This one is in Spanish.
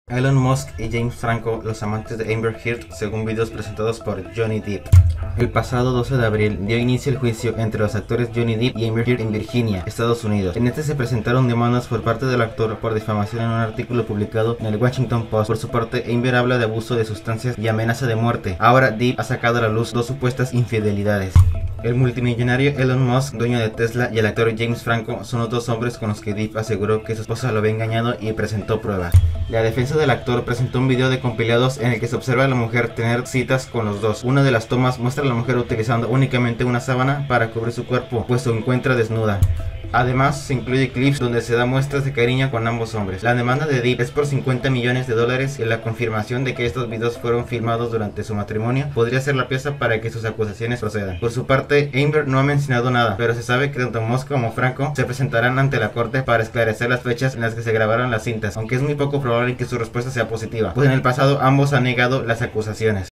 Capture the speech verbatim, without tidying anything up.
Elon Musk y James Franco, los amantes de Amber Heard, según videos presentados por Johnny Depp. El pasado doce de abril dio inicio el juicio entre los actores Johnny Depp y Amber Heard en Virginia, Estados Unidos. En este se presentaron demandas por parte del actor por difamación en un artículo publicado en el Washington Post. Por su parte, Amber habla de abuso de sustancias y amenaza de muerte. Ahora Depp ha sacado a la luz dos supuestas infidelidades. El multimillonario Elon Musk, dueño de Tesla, y el actor James Franco son los dos hombres con los que Depp aseguró que su esposa lo había engañado y presentó pruebas. La defensa del actor presentó un video de compilados en el que se observa a la mujer tener citas con los dos. Una de las tomas muestra a la mujer utilizando únicamente una sábana para cubrir su cuerpo, pues se encuentra desnuda. Además, se incluye clips donde se da muestras de cariño con ambos hombres. La demanda de Depp es por cincuenta millones de dólares y la confirmación de que estos videos fueron filmados durante su matrimonio podría ser la pieza para que sus acusaciones procedan. Por su parte, Amber no ha mencionado nada, pero se sabe que tanto Musk como Franco se presentarán ante la corte para esclarecer las fechas en las que se grabaron las cintas, aunque es muy poco probable que su respuesta sea positiva, pues en el pasado ambos han negado las acusaciones.